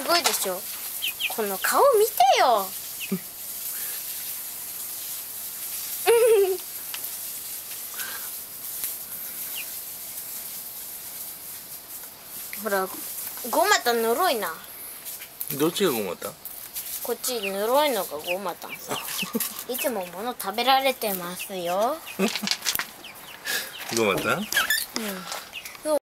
ごいでしょ。この顔見てよ。ほら、ゴマタぬるいな。 どっちがゴマタ？ こっちぬるいのがゴマタンさ。いつも物食べられてますよ。 ゴマタ？ うん。